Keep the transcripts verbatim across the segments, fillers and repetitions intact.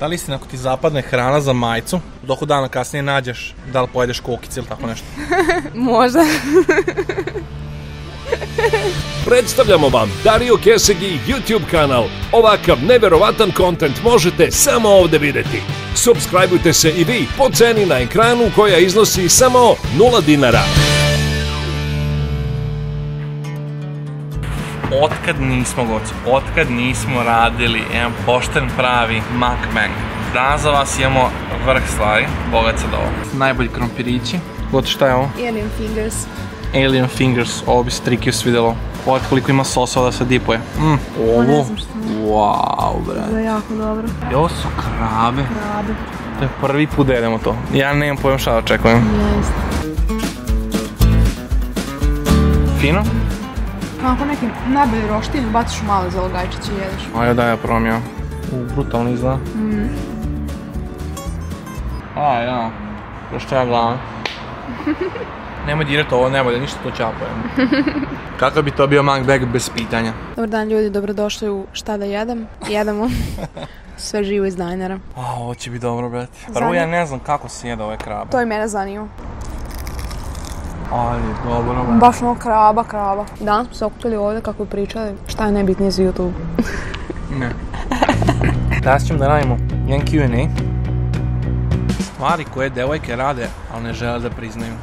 Da li istina ako ti zapadne hrana za majicu, u toku dana kasnije nađeš da li pojedeš kokice ili tako nešto? Možda. Predstavljamo vam Dario Kesegi YouTube kanal. Ovakav neverovatan kontent možete samo ovde videti. Subscribeujte se i vi po ceni na ekranu koja iznosi samo nula dinara. Otkad nismo goci, otkad nismo radili jedan pošten pravi mukbang. Danas za vas imamo vrh stvari, bogat sad ovo. Najbolji krompirići. Goti šta je ovo? Alien fingers. Alien fingers, ovo bi se Trikiju svidjelo. Ovo je koliko ima sosa da se dipuje. Mm, ovo, ne znam šta je. wow, bre. To je jako dobro. I ovo su krabe. Krabe. To je prvi put da jedemo to. Ja nemam pojem šta da očekujem. Jeste. Fino? Kako neki najbolji roštilj, baciš u male zalogajčiće i jedeš. Ajde da ja probam ja. U, brutalno izgleda. Mm. A, ja. Što ja glavam. Nemoj dirati ovo, nemoj da ništa to čapujem. Kakav bi to bio mukbang bez pitanja? Dobar dan ljudi, dobrodošli u Šta da jedem. Jedemo sve živo iz Dinera. A, ovo će biti dobro, brate. Prvo ja ne znam kako se jede ove krabe. To i mene zanima. Ali, dobro, brate. Baš ono kraba, kraba. Danas smo se okupili ovdje kako bi pričali šta je najbitnije za YouTube. Ne. Danas ćemo da radimo jedan Q and A. Stvari koje devojke rade, ali ne žele da priznaju.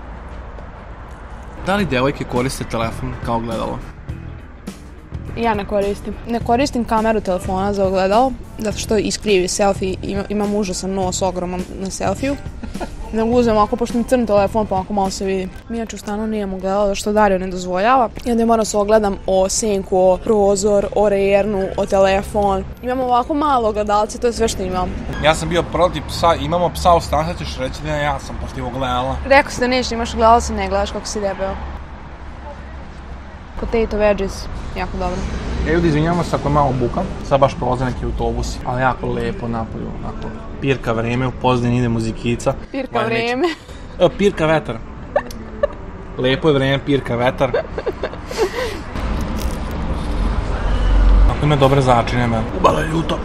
Da li devojke koriste telefon kao gledalo? Ja ne koristim. Ne koristim kameru telefona za ogledalo, zato što iskrivi selfie, ima, imam užasan nos ogroman na selfiju. Nego uzem ovako, pošto mi crn telefon, pa ovako malo se vidi. Mi inače u stanu nijemo gledalo, zato što Dario ne dozvoljava. I onda moram se ogledam o senku, o prozor, o rejernu, o telefon. Imamo ovako malo gledalce, to je sve što imam. Ja sam bio protiv psa, imamo psa u stanu, sad ćeš reći da ja sam protiv ogledala. Rekao si da nećeš, imaš gledalo, se ne gledaš kako si debeo. Potato veggies, jako dobro. Ja ljudi, izvinjamo se ako je malo buka, sad baš prolaze neki autobusi, ali jako lepo napolju, onako. Pirka vreme, u Pozdini ide muzikica. Pirka vreme. Evo, pirka vetar. Lepo je vreme, pirka vetar. Ako ima dobre začine, me ubala je ljuto.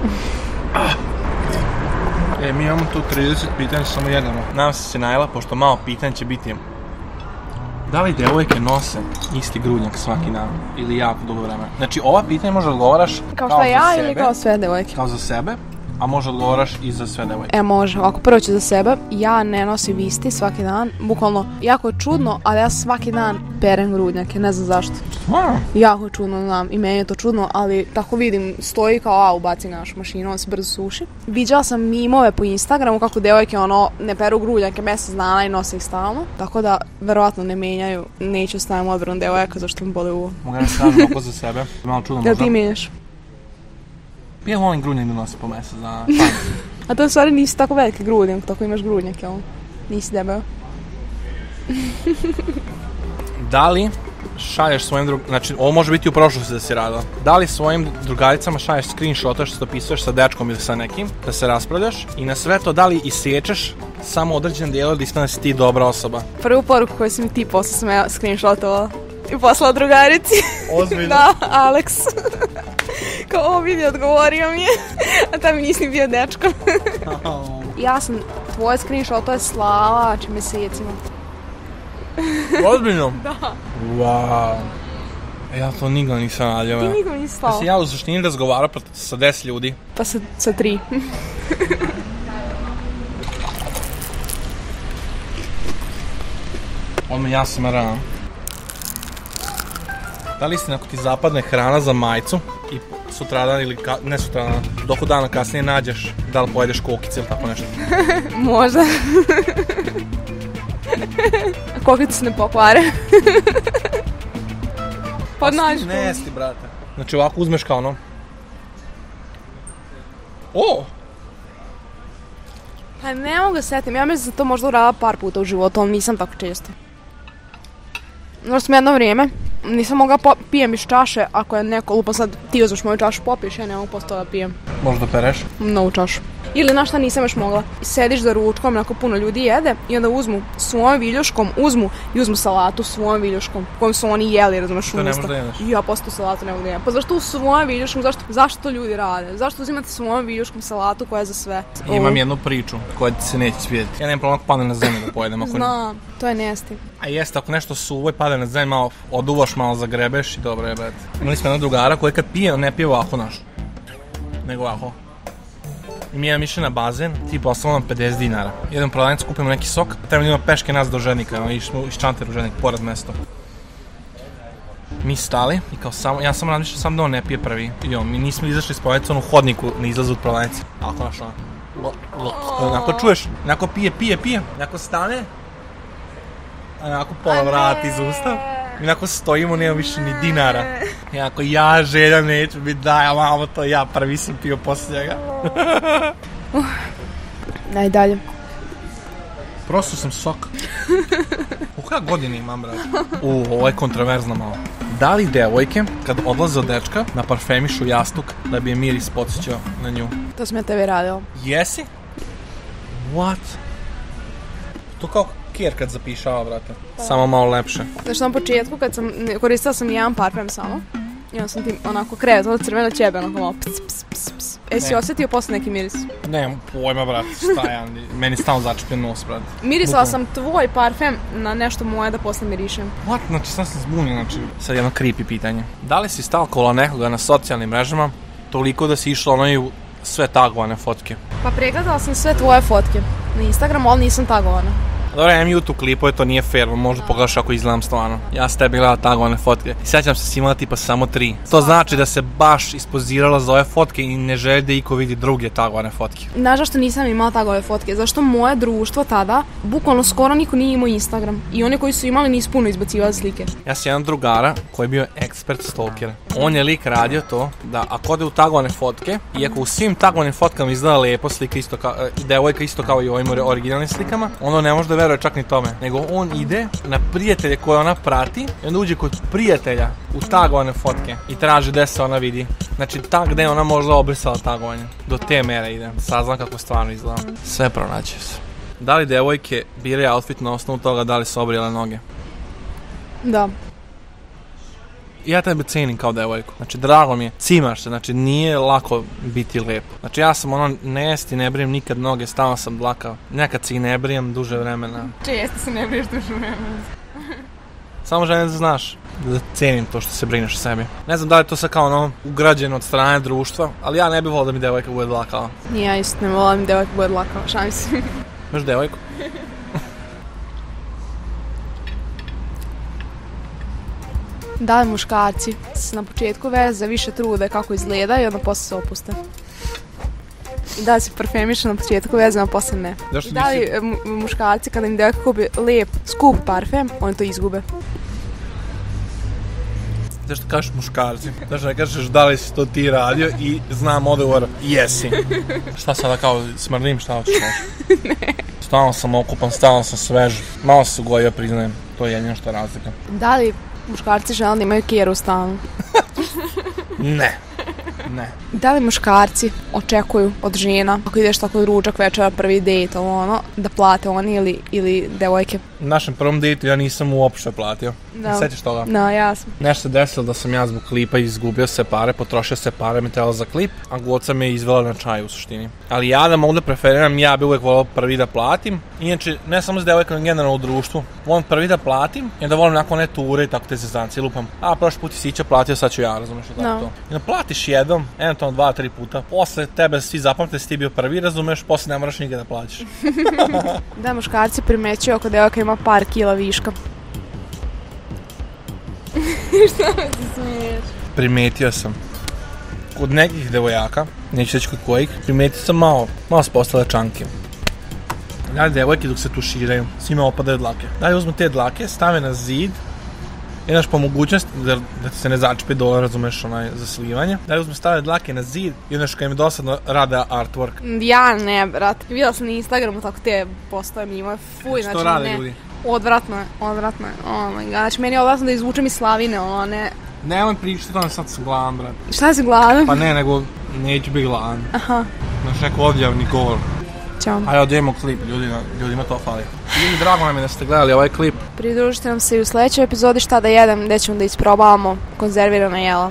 E, mi imamo tu trideset pitanja, samo jedemo. Nadam se se najela, pošto malo pitanja će biti. Da li devojke nose isti grudnjak svaki dan ili jako dugo vremena? Znači, ova pitanja može odgovaraš kao što ja ili kao sve devojke? Kao za sebe, a može odgovaraš i za sve devojke. E, može. Ovako, prvo ću za sebe. Ja ne nosim isti svaki dan. Bukvalno, jako je čudno, ali ja svaki dan perem grudnjake, ne znam zašto. Wow. Jako je čudno, znam, i meni je to čudno, ali tako vidim, stoji kao, a, ubaci našu mašinu, on se brzo suši. Viđala sam mimove po Instagramu kako devojke, ono, ne peru grudnjake mjesec dana i nose ih stalno. Tako da, verovatno ne menjaju, neću stavim odbranu devojaka, zašto mi boli uvo. Mogu da stavim oko za sebe, malo čudno možda. Jel ti menjaš? Ja volim grudnjak da nosim po mjesec dana. A to u stvari nisi tako veliki grudnjak, tako imaš grudnjak, jel? Nisi debeo. Da li šalješ svojim drug... Znači, ovo može biti u prošlosti da si radila. Da li svojim drugaricama šalješ screenshota što se dopisuješ sa dečkom ili sa nekim, da se raspravljaš i na sve to da li isječeš samo određen dijelo da ispada da si ti dobra osoba? Prvu poruku koju si mi ti poslao sam ja screenshotovala i poslala drugarici. Ozbiljno? Da, Alex. Kao, ovo vidi, odgovorio mi je, a tam nisi bio dečko. Ja sam tvoje screenshotove slala če mjesecima. Ozbiljno? Da. Wow. Ja to nikada nisam radila. Ti nikada nisi slala. Da si ja u suštini razgovarao sa deset ljudi. Pa sa, sa tri. Odmah ja sam ran. Da li istina ako ti zapadne hrana za majicu i sutradan ili ka, ne sutradan, doku dana kasnije nađeš da li pojedeš kokice ili tako nešto? Možda. Kokice se ne pokvare. Pa nađeš ne jesti, brate. Znači ovako uzmeš kao ono. O! Pa ne mogu setim, ja mislim da sam to možda uradila par puta u životu, ali nisam tako često. Znači sam jedno vrijeme, nisam mogla po- pijem iz čaše, ako je neko lupa sad ti uzmeš moju čašu popiješ, ja ne mogu posto da pijem. Možda pereš? Novu čašu. Ili na šta nisam još mogla. Sediš za ručkom, onako puno ljudi jede i onda uzmu svojom viljuškom, uzmu i uzmu salatu svojom viljuškom kojom su oni jeli, razumeš, To ne možeš da jedeš. I ja posto salatu ne mogu da jedem. Pa zašto u svojom viljuškom, zašto, zašto to ljudi rade? Zašto uzimate svojom viljuškom salatu koja je za sve? Imam jednu priču koja ti se neće svidjeti. Ja nemam problem ako padne na zemlju da pojedem. Ako... Znam, to je nesti. A jeste, ako nešto suvo i padne na zemlju, malo oduvaš, malo zagrebeš i dobro je, bet. Imali smo jednog drugara koji kad pije, ne pije ovako naš, nego ovako. I mi imam išli na bazen, tipa osnovno pedeset dinara. Jedan prodavnic, kupimo neki sok, treba da ima peške nas do Ženika, no, išli smo iz Čanteru Ženik, pored mesta. Mi stali i kao samo, ja sam razmišljao sam da on ne pije prvi. I on, mi nismo izašli s prodavnice, on u hodniku ne izlazu od prodavnice. Ako naš ono, onako čuješ, onako pije, pije, pije, onako stane, onako pola vrata iz usta. I onako stojimo, nema više ni dinara. I ako ja želja neću biti, daj, mamo, to ja prvi sam pio poslije njega. uh, Najdalje. Prosto sam sok. U koja godina imam, brate? U, ovo je kontroverzno malo. Da li devojke, kad odlaze od dečka, na parfemišu jastuk da bi je miris podsjećao na nju? To sam ja tebi radila. Jesi? What? To kao kjer kad zapišava, brate. Samo malo lepše. Znači na početku kad sam, koristila sam jedan parfem samo. I onda sam ti onako krevet, ono crveno ćebe, onako malo ps, ps, ps, ps. E, si osjetio posle neki miris? Nemam pojma, brate, šta ja, meni stalno začepljen nos, brate. Mirisala Bukom. sam tvoj parfem na nešto moje da posle mirišem. What? Znači, sad sam zbunio, znači, sad jedno creepy pitanje. Da li si stalkovala nekoga na socijalnim mrežama toliko da si išla onoj u sve tagovane fotke? Pa pregledala sam sve tvoje fotke na Instagramu, ali nisam tagovana. Dobro, ja imam YouTube klipove, to nije fair, možda pogledaš ako izgledam stvarno. Ja sam tebi gledala tagovane fotke i sjećam se si imala tipa samo tri. To znači da se baš ispozirala za ove fotke i ne želi da iko vidi druge tagovane fotke. Znaš zašto nisam imala tagove fotke? Zašto moje društvo tada, bukvalno skoro niko nije imao Instagram. I oni koji su imali nisu puno izbacivali slike. Ja sam jedan drugara koji je bio ekspert stalker. On je lik radio to da ako ode u tagovane fotke i ako u svim tagovanim fotkama izgleda lepo slika isto kao, devojka isto kao i u ovim originalnim slikama, ono ne može da veruje čak ni tome. Nego on ide na prijatelje koje ona prati i onda uđe kod prijatelja u tagovane fotke i traži gde se ona vidi. Znači tag gde ona možda obrisala tagovanje. Do te mere ide. Saznam kako stvarno izgleda. Sve pronaće se. Da li devojke biraju outfit na osnovu toga da li su obrijale noge? Da. Ja tebe cenim kao devojku. Znači, drago mi je. Cimaš se, znači, nije lako biti lepo. Znači, ja sam ono, nesti, ne brijem nikad noge, stalno sam dlakao. Nekad se i ne brijem duže vremena. Često se ne briješ duže vremena. Samo želim da znaš da cenim to što se brineš o sebi. Ne znam da li je to sad kao ono ugrađeno od strane društva, ali ja ne bih volio da mi devojka bude dlakala. Nije, ja isto ne volim da mi devojka bude dlakala, šalim se. Imaš devojku? Da li muškarci se na početku veze više trude kako izgleda i onda posle se opuste? I da li se parfemiše na početku veze, a posle ne? Zašto I da li nisi... muškarci kada im devojka kupi lijep, skup parfem, oni to izgube? Zašto kažeš muškarci? Zašto ne kažeš da li si to ti radio i znam odgovor jesi. Šta sada kao smrdim, šta hoćeš? Ne. Stalno sam okupan, stalno sam svež. Malo se ugojio, priznajem. To je jedino što je razlika. Da li muškarci žele da imaju keru u stanu? Ne. Ne. Da li muškarci očekuju od žena, ako ideš tako ručak, večera, prvi dejt, ono, da plate oni ili, ili devojke? U našem prvom dejtu ja nisam uopšte platio. Da. Sećaš toga? Da, ja sam. Nešto se desilo da sam ja zbog klipa izgubio se pare, potrošio se pare, mi trebalo za klip, a Goca me izvela na čaj u suštini. Ali ja da mogu da preferiram, ja bi uvek volao prvi da platim. Inače, ne samo s devojkom, generalno u društvu. Volim prvi da platim i da volim nakon ne ture i tako te zezanci. Lupam, a prošli put si Ića platio, sad ću ja, razumeš tako no. to. I da platiš jednom, eventualno dva, tri puta, posle tebe svi zapamte si ti bio prvi, razumeš, posle ne moraš nikada da plaćaš. Da, muškarci primećuju ako devojka ima par kila viška. Šta me se smiješ? Primetio sam. Kod nekih devojaka, neću reći kod kojih, primetio sam malo, malo se postale čanke. Dalje devojke dok se tuširaju, svima opadaju dlake. Dalje uzmu te dlake, stave na zid, jednaš po mogućnosti da, da ti se ne začepe dole, razumeš, onaj, za slivanje. Dalje uzmu stave dlake na zid, jednaš kad im je dosadno rade artwork. Ja ne, brat. Vidjela sam na Instagramu tako te postoje mimo, fuj, što znači rade ne. Ljudi? Odvratno je, odvratno je, oh my god, znači meni je odvratno da izvučem iz slavine, ono ne. Nemoj pričati, to sad sam gladan, brat. Šta si gladan? Pa ne, nego neću biti gladan. Aha. Znaš, neko odjavni govor. Ćao. Ajde, odjevimo klip, ljudima, ljudima to fali. Ljudi, drago nam je da ste gledali ovaj klip. Pridružite nam se i u sledećoj epizodi Šta da jedem, gde ćemo da isprobavamo konzervirana jela.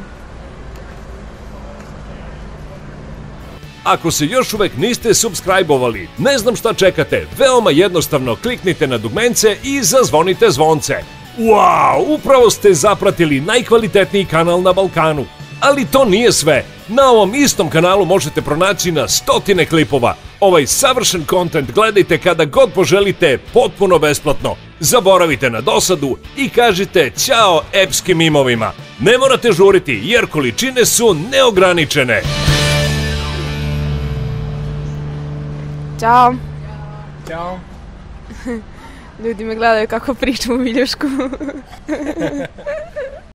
Ako se još uvek niste subscribe-ovali, ne znam šta čekate, veoma jednostavno kliknite na dugmence i zazvonite zvonce. Wow, upravo ste zapratili najkvalitetniji kanal na Balkanu. Ali to nije sve. Na ovom istom kanalu možete pronaći na stotine klipova. Ovaj savršen kontent gledajte kada god poželite, potpuno besplatno. Zaboravite na dosadu i kažite ćao epskim mimovima. Ne morate žuriti jer količine su neograničene. Ćao. Ćao. Ljudi me gledaju kako pričam u viljušku.